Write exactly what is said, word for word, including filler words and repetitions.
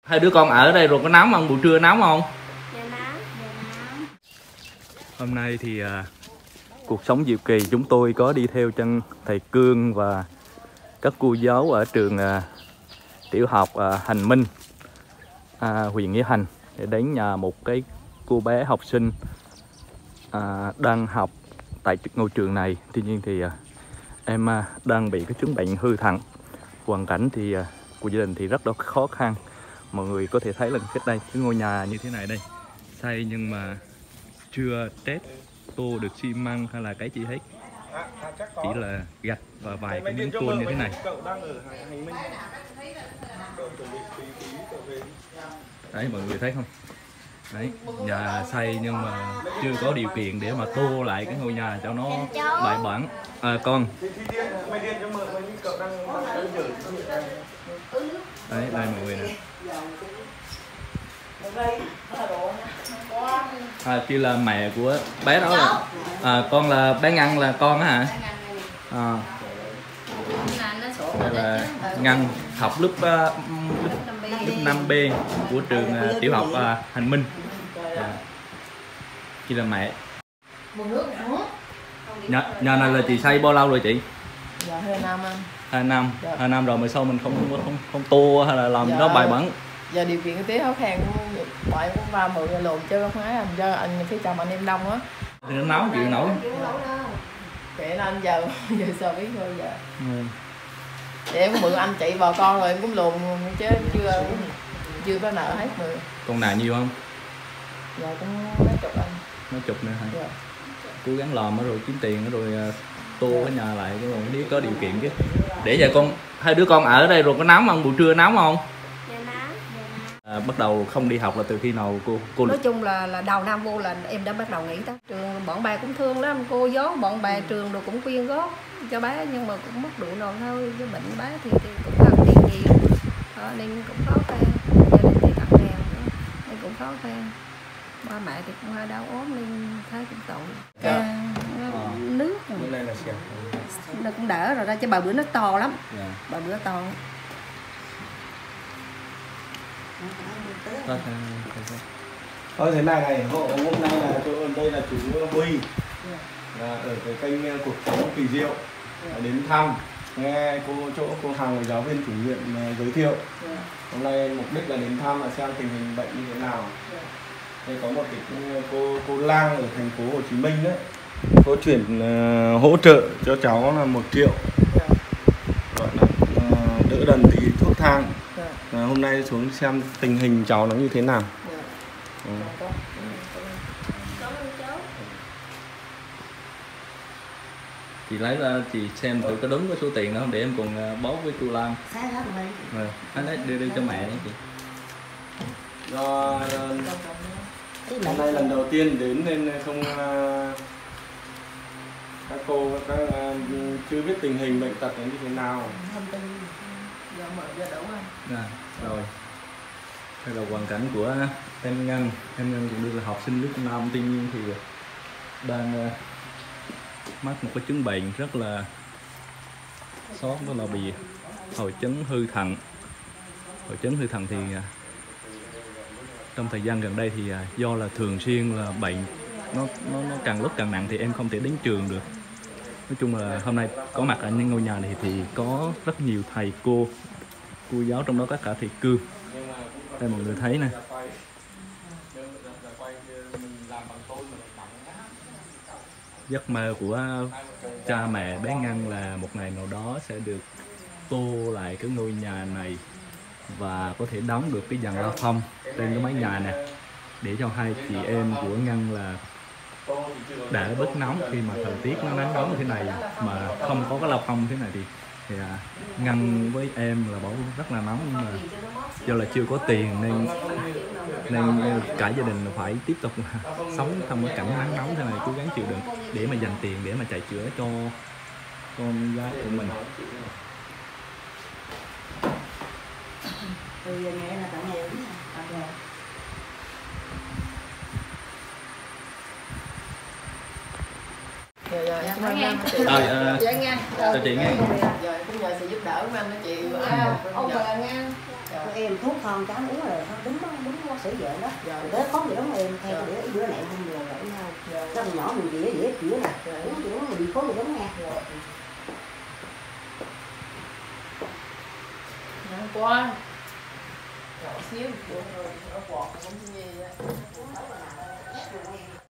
Hai đứa con ở đây rồi có nóng không? Buổi trưa nóng không? Dạ nóng, dạ nóng. Hôm nay thì uh, cuộc sống diệu kỳ chúng tôi có đi theo chân thầy Cương và các cô giáo ở trường uh, tiểu học uh, Hành Minh, uh, huyện Nghĩa Hành để đến nhà một cái cô bé học sinh uh, đang học tại ngôi trường này. Tuy nhiên thì uh, em uh, đang bị cái chứng bệnh hư thận. Hoàn cảnh thì uh, của gia đình thì rất là khó khăn. Mọi người có thể thấy là cách đây cái ngôi nhà như thế này đây, xây nhưng mà chưa tét tô được xi măng hay là cái gì hết, chỉ là gạch và vài cái miếng tôn như thế này. Đấy, mọi người thấy không? Đấy, nhà xây nhưng mà chưa có điều kiện để mà tô lại cái ngôi nhà cho nó bài bản. À, con. Đấy, đây mọi người nè. À, kia là mẹ của bé đó là à, con là bé Ngân là con á hả? À. Đây là Ngân học lớp uh, lớp, lớp năm B của trường uh, tiểu học uh, Hành Minh. À. Kia là mẹ. Nhà, nhà này là chị xây bao lâu rồi chị? Dạ hai năm anh. Hai năm, dạ. Hai năm rồi mà sao mình không không không tô hay là làm dạ. Nó bài bản? Giờ điều kiện kinh tế khó khăn, bạn cũng va mượn lồn chơi không ấy anh cho anh phía chồng anh em đông á. Thì nó nấu chịu nổi. Kệ anh giờ giờ sao biết thôi giờ. Ừ. Để em mượn anh chị bò con rồi em cũng lồn chứ chưa chưa có nợ hết mượn. Con nào nhiều không? Dạ cũng mấy chục anh. Mấy chục nữa hả? Dạ. Cố gắng làm rồi kiếm tiền rồi tô cái nhà lại cái rồi nếu có điều kiện chứ. Để giờ con hai đứa con ở đây rồi có nóng không? Buổi trưa nóng không? À, bắt đầu không đi học là từ khi nào cô cô nói chung là là đầu năm vô là em đã bắt đầu nghĩ tới trường, bọn bà cũng thương lắm, cô giáo bọn bà trường rồi cũng quyên góp cho bé nhưng mà cũng mất đủ rồi thôi, cái bệnh bé thì, thì cũng cần tiền nhiều đó, nên cũng khó khăn, gia đình thì cận nghèo nữa nên cũng khó khăn, ba mẹ thì cũng hơi đau ốm nên thấy cũng tội. Dạ. À, nước nó cũng đỡ rồi đó chứ bà bữa nó to lắm. Dạ. Bà bữa to. Thôi thế này này, hộ hôm nay là chỗ ở đây là chú Huy là ở cái kênh Cuộc Sống Kỳ Diệu đến thăm nghe cô chỗ cô Hằng giáo viên chủ nhiệm giới thiệu. Hôm nay mục đích là đến thăm là xem tình hình bệnh như thế nào. Đây có một cái cô cô Lang ở thành phố Hồ Chí Minh đấy, cô chuyển uh, hỗ trợ cho cháu là một triệu, gọi là uh, đỡ đần tí thuốc thang. À, hôm nay xuống xem tình hình cháu nó như thế nào. Ừ. Chị lấy ra chị xem thử có đúng cái số tiền đó không để em cùng báo với cô Lan. Rồi, anh ấy đưa đi cho mẹ đấy chị. Do hôm nay lần đầu tiên đến nên không các cô các chưa biết tình hình bệnh tật như thế nào. À, rồi đây là hoàn cảnh của em Ngân. Em Ngân cũng được là học sinh lớp năm, tuy nhiên thì đang uh, mắc một cái chứng bệnh rất là xót, đó là bị hội chứng hư thận. Hội chứng hư thận thì uh, trong thời gian gần đây thì uh, do là thường xuyên là bệnh nó, nó nó càng lúc càng nặng thì em không thể đến trường được. Nói chung là hôm nay có mặt ở ngôi nhà này thì có rất nhiều thầy cô cô giáo, trong đó có cả thầy Cương. Đây mọi người thấy nè. Giấc mơ của cha mẹ bé Ngân là một ngày nào đó sẽ được tô lại cái ngôi nhà này và có thể đóng được cái dàn la phong trên cái mái nhà nè, để cho hai chị em của Ngân là đỡ bớt nóng khi mà thời tiết nó nắng nóng như thế này, mà không có cái la phong thế này thì thì à, Ngân với em là bảo rất là nóng, nhưng mà do là chưa có tiền nên nên cả gia đình phải tiếp tục sống trong cái cảnh nắng nóng thế này, cố gắng chịu đựng để mà dành tiền để mà chạy chữa cho con gái của mình. Rồi rồi, cảm ơn anh chị. Rồi, uh, dạ nghe. Chào chị nghe. Rồi cũng nhờ sự giúp đỡ của anh đó chị. Ông bà nghe. em thuốc con cháu uống rồi thôi đúng đó, đúng bác sĩ vậy đó. Dạ. Tới có gì đúng em theo Dạ. bữa bữa này không nhiều vậy nhau. Dạ. Nó còn nhỏ mình dĩa dĩa kiểu nè. Dạ. Uống kiểu mình bị khối bị đúng nha. Nắng quá. Nhỏ xíu, nó quọt cũng như vậy.